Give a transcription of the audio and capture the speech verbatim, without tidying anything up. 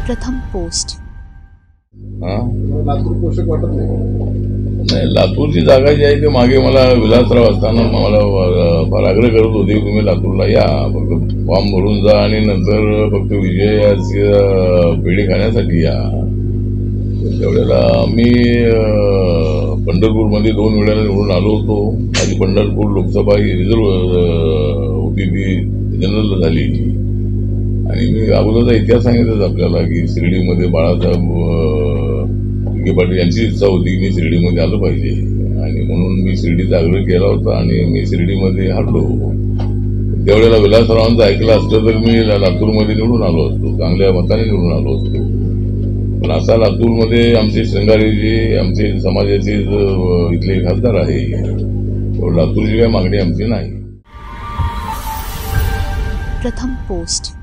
प्रथम पोस्ट। लातूर पोषक वाटत नाही, लातूरची जागा जी आहे ते मागे मला विलासराव असताना मला फार आग्रह करत होते, तुम्ही लातूरला या, फक्त फॉर्म भरून जा आणि नंतर फक्त विजयाची पेढी खाण्यासाठी या। त्यावेळेला मी पंढरपूरमध्ये दोन वेळेला निवडून आलो होतो। माझी पंढरपूर लोकसभा ही रिझर्व होती, ती जनरल झाली। आणि मी अगोदरचा इतिहास सांगितलाच आपल्याला की शिर्डीमध्ये बाळासाहेब विखे पाटील यांची इच्छा होती की मी शिर्डीमध्ये आलो पाहिजे, आणि म्हणून मी शिर्डीचा आग्रह केला होता आणि मी शिर्डीमध्ये हरलो। त्यावेळेला विलासरावांचं ऐकलं असतं तर मी लातूरमध्ये निवडून आलो असतो, चांगल्या मताने निवडून आलो असतो। पण असा लातूरमध्ये आमचे श्रंगारीजी आमचे समाजाचे इथले खासदार आहे, लातूरची काही मागणी आमची नाही। प्रथम पोस्ट।